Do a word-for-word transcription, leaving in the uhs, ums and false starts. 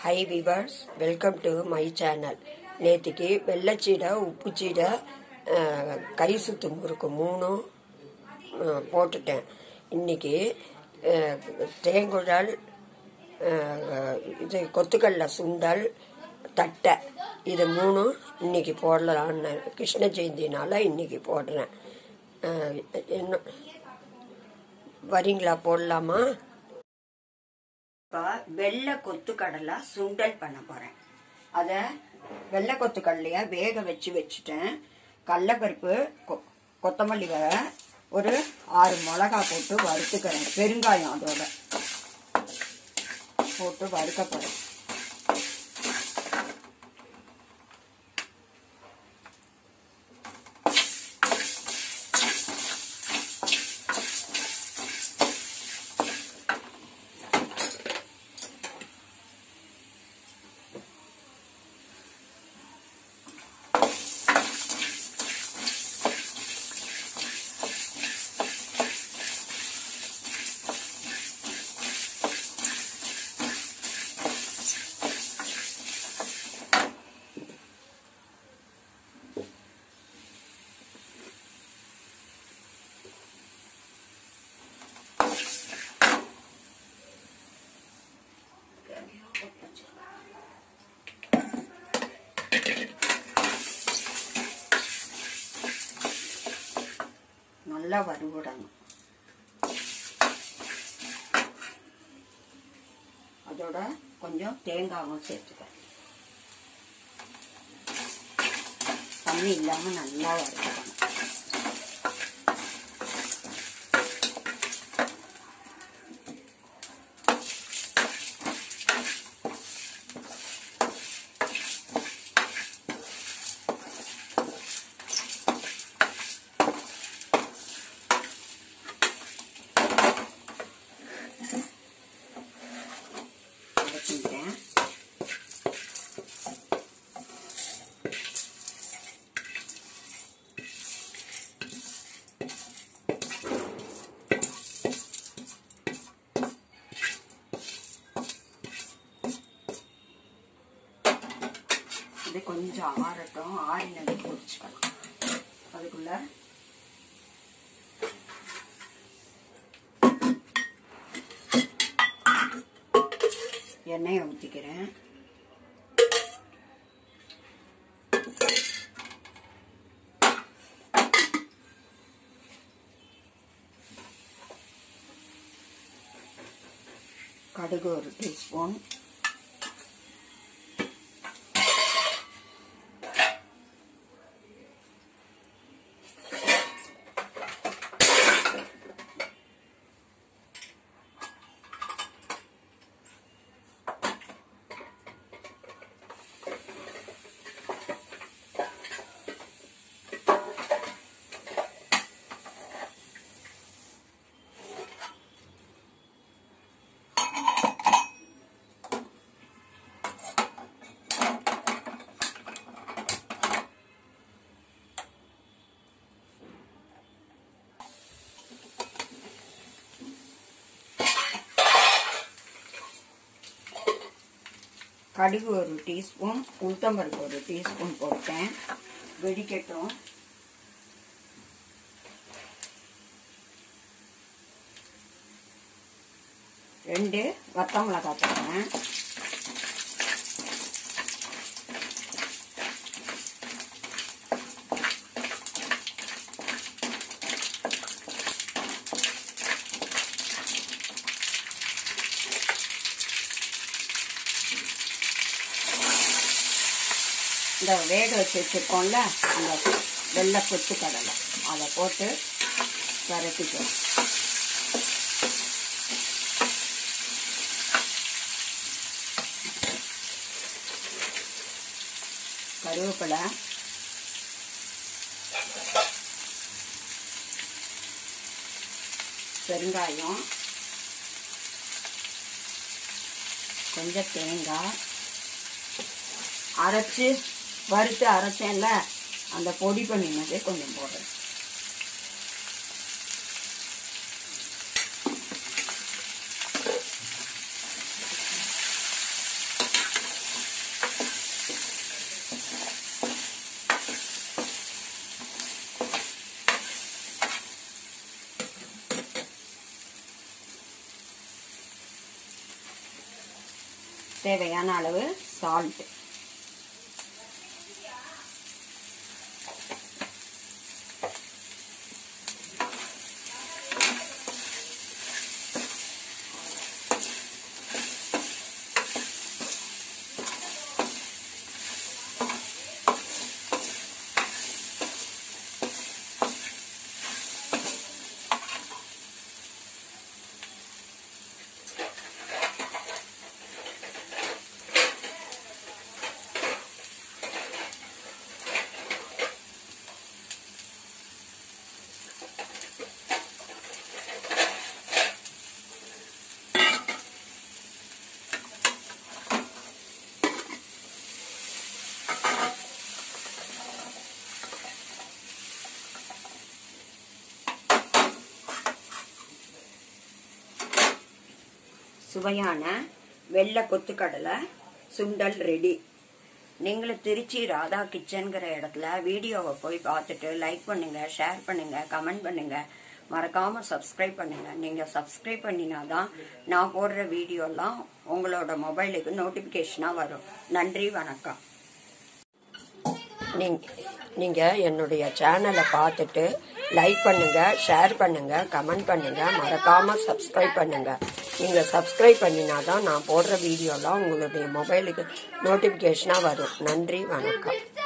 Hi viewers, welcome to my channel. நேத்திக்கு வெள்ளச்சீடை உப்பு சீடை கை சுத்து முறுக்கு மூணும் போட்டுட்டேன். இன்னைக்கு தேங்குழல் இது கொத்துக்கடலை சுண்டல் தட்டை இது மூணும் இன்னைக்கு போடலான்னு கிருஷ்ண ஜெயந்தினால இன்னைக்கு போடுறேன். என்ன வரீங்களா? போடலாமா? இப்போ வெள்ளை கொத்துக்கடலை சுண்டல் பண்ண போகிறேன். அதை வெள்ளை கொத்துக்கடலையை வேக வச்சு வச்சுட்டேன். கடலைப்பருப்பு கொ கொத்தமல்லி வரை ஒரு ஆறு மிளகா போட்டு வறுத்துக்கிறேன். பெருங்காயம் அதோட போட்டு வறுக்க போகிறேன். நல்லா வறுவிடணும். அதோட கொஞ்சம் தேங்காவும் சேர்த்துக்கிறேன். தண்ணி இல்லாம நல்லா வறுக்கணும். இது கொஞ்சம் ஆறட்டும். ஆறினது பொரிச்சுக்கலாம். அதுக்குள்ள எண்ணெயை ஊற்றிக்கிறேன். கடுகு ஒரு டீஸ்பூன், கடுகு ஒரு டீஸ்பூன், உளுத்தம்பருப்பு ஒரு டீஸ்பூன் போட்டேன். வெடிக்கட்டும். ரெண்டு வத்த மிளகாய் போட்டேன். இந்த வேக வச்சு வச்சுருக்கோம்ல அந்த வெள்ளை கொத்து கடலை அதை போட்டு பரட்டிக்கும். கருவேப்பிலை, பெருங்காயம், கொஞ்சம் தேங்காய் அரைச்சி வறுத்து அரைச்சேன்ல அந்த பொடி பண்ணினதே கொஞ்சம் போடுறேன். தேவையான அளவு சால்ட். சுவையான வெள்ளை கொத்துக்கடலை சுண்டல் ரெடி. நீங்களும் திருச்சி ராதா கிச்சன்கிற இடத்துல வீடியோவை போய் பார்த்துட்டு லைக் பண்ணுங்க, ஷேர் பண்ணுங்க, கமெண்ட் பண்ணுங்க, மறக்காம சப்ஸ்கிரைப் பண்ணுங்க. நீங்க சப்ஸ்கிரைப் பண்ணினாதான் நான் போடுற வீடியோலாம் உங்களோட மொபைலுக்கு நோட்டிபிகேஷனா வரும். நன்றி, வணக்கம். நீங்க என்னுடைய சேனலை பார்த்துட்டு லைக் பண்ணுங்க, ஷேர் பண்ணுங்க, கமெண்ட் பண்ணுங்க, மறக்காம சப்ஸ்கிரைப் பண்ணுங்க. நீங்க சப்ஸ்கிரைப் பண்ணினாதான் நான் போடுற வீடியோலாம் உங்களுடைய மொபைலுக்கு நோட்டிபிகேஷனா வரும். நன்றி, வணக்கம்.